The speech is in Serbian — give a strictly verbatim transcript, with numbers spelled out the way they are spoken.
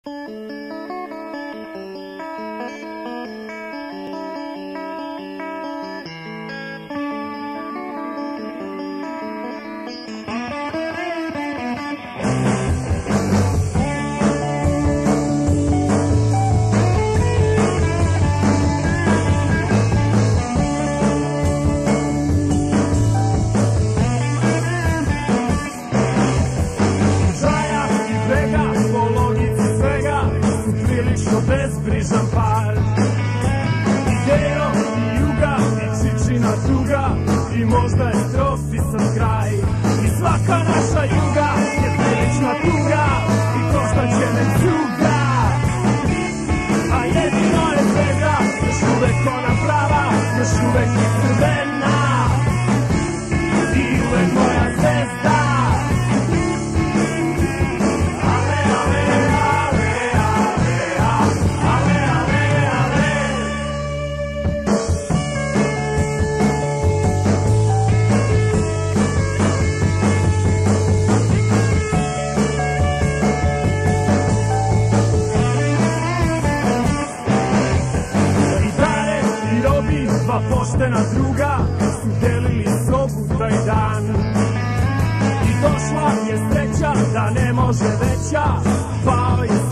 Bezbrižan par Ideo i juga i čičina tuga I možda je strofisan kraj I svaka naša juga je prilična tuga I koštaće me cuga A jedino je zvezda još uvek ona prava Još uvek je crvena I uvek moja zvezda poštena druga su delili sobu taj dan I došla je sreća da ne može veća Pao je